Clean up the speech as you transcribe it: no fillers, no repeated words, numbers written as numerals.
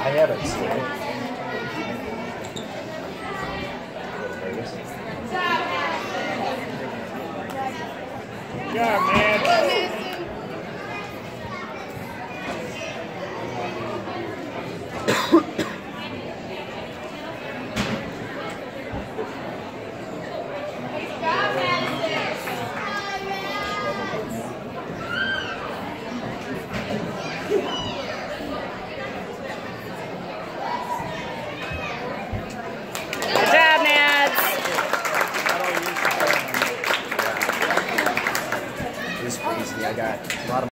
I haven't seen it. Yeah, man. Good job, Mads. This is easy. I got a lot of